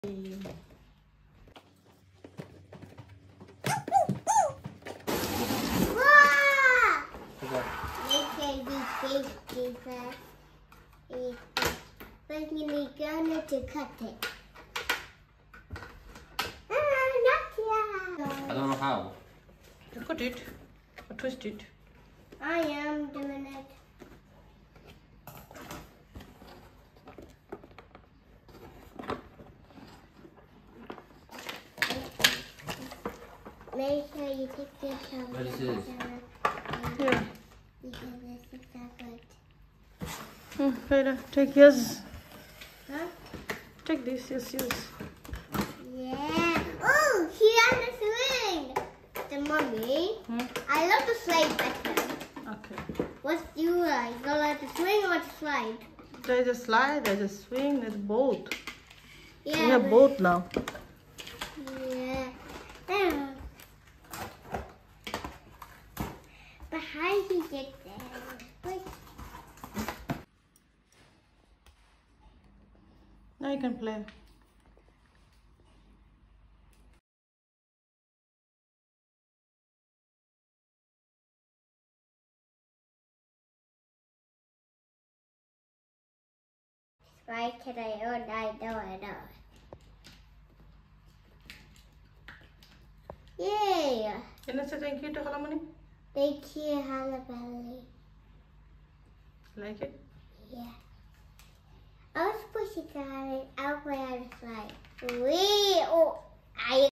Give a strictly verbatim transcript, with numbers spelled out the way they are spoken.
But you need to cut it. Ah, not yet. I don't know how. You cut it or twist it. I am doing it. Make sure you take the time. What is this? Yeah. Because this is separate. Hmm, Farah, take yours. Huh? Take this, yes, yes. Yeah. Oh, he has the swing. The mommy. Hmm? I love the slide better. Okay. What's you like? You like the swing or the slide? There's a slide, there's a swing, there's both. Yeah. We have but- both now. Yeah. Yeah. But how did he get there? Wait. Now you can play. Why can I own? I know, I know. Yay! Can I say thank you to Halamani? Thank you, Halle Belly. Like it? Yeah. I was pushing it. I'll play on the slide. Wee! Oh, I